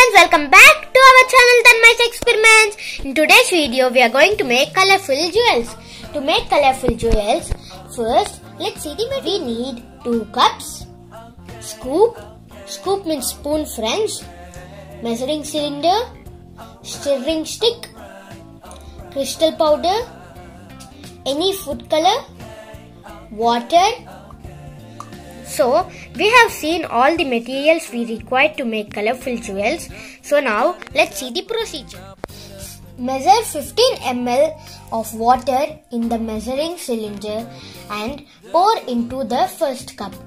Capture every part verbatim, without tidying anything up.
friends, welcome back to our channel Tanmay's Experiments. In today's video, we are going to make colorful jewels. To make colorful jewels, first let's see the material. We need two cups, scoop, scoop means spoon friends, measuring cylinder, stirring stick, crystal powder, any food color, water. So, we have seen all the materials we require to make colorful jewels. So now, let's see the procedure. Measure fifteen milliliters of water in the measuring cylinder and pour into the first cup.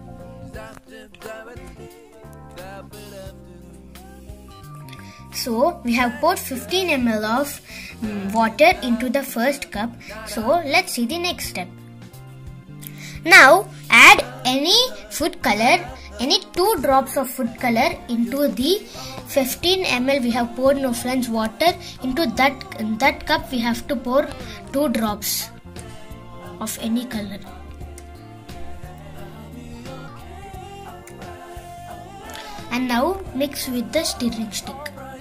So, we have poured fifteen milliliters of um, water into the first cup. So, let's see the next step. Now, add any food color, any two drops of food color into the fifteen milliliters we have poured no friends water. Into that, in that cup we have to pour two drops of any color. And now mix with the stirring stick.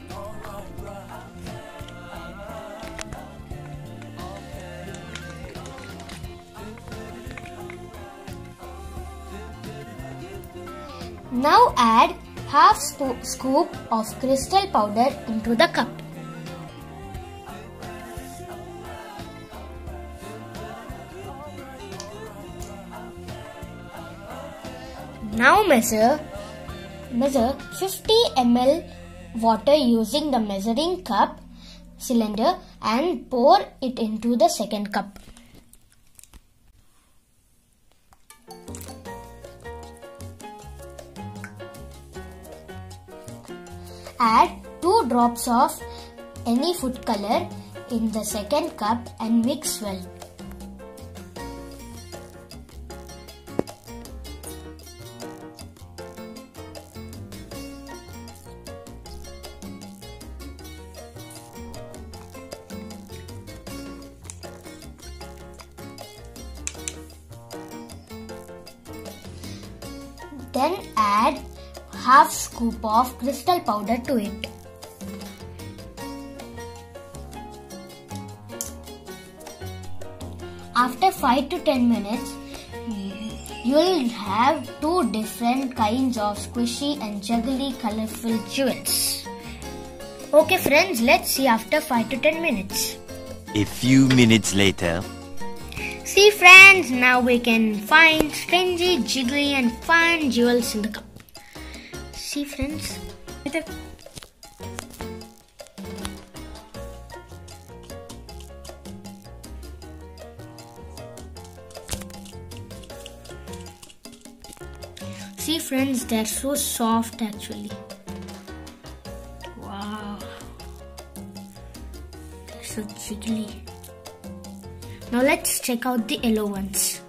Now add half scoop of crystal powder into the cup. Now measure measure fifty milliliters water using the measuring cup cylinder and pour it into the second cup. Add two drops of any food color in the second cup and mix well. Then add half scoop of crystal powder to it. After five to ten minutes, you will have two different kinds of squishy and juggly colorful jewels. Okay friends, let's see after five to ten minutes. A few minutes later. See friends, now we can find strangely jiggly and fun jewels in the cup. See friends. See friends, they're so soft actually. Wow. They're so jiggly. Now let's check out the yellow ones.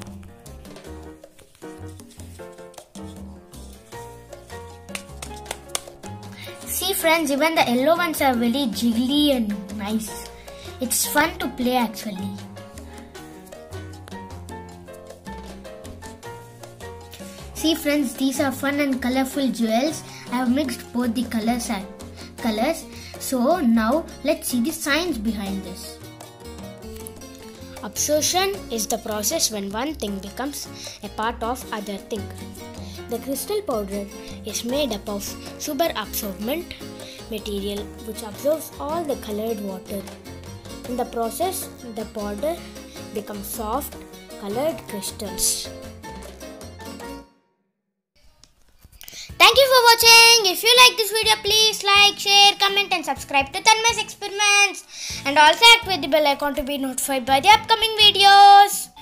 See friends, even the yellow ones are very jiggly and nice. It's fun to play actually. See friends, these are fun and colorful jewels. I have mixed both the colors and colors. So now let's see the science behind this. Absorption is the process when one thing becomes a part of other thing. The crystal powder is made up of super absorbent material which absorbs all the colored water. In the process, the powder becomes soft, colored crystals. Thank you for watching. If you like this video, please like, share, comment and subscribe to Tanmay's Experiments. And also activate the bell icon to be notified by the upcoming videos.